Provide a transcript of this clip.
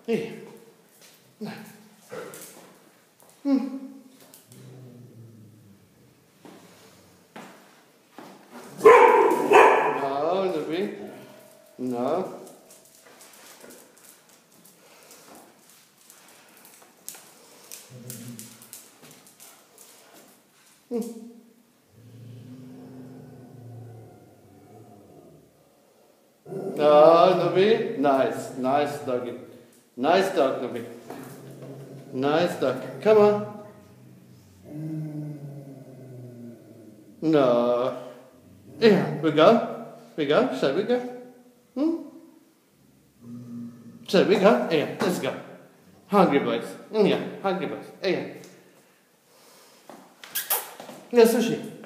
Here. No. No, Libby. No. No, Libby. Nice. Nice doggy. Nice dog, Libby. Nice dog. Come on. No. Yeah, we go. We go. Shall we go? Shall we go? Yeah, let's go. Hungry boys. Yeah, hungry boys. Yeah. Yeah, sushi.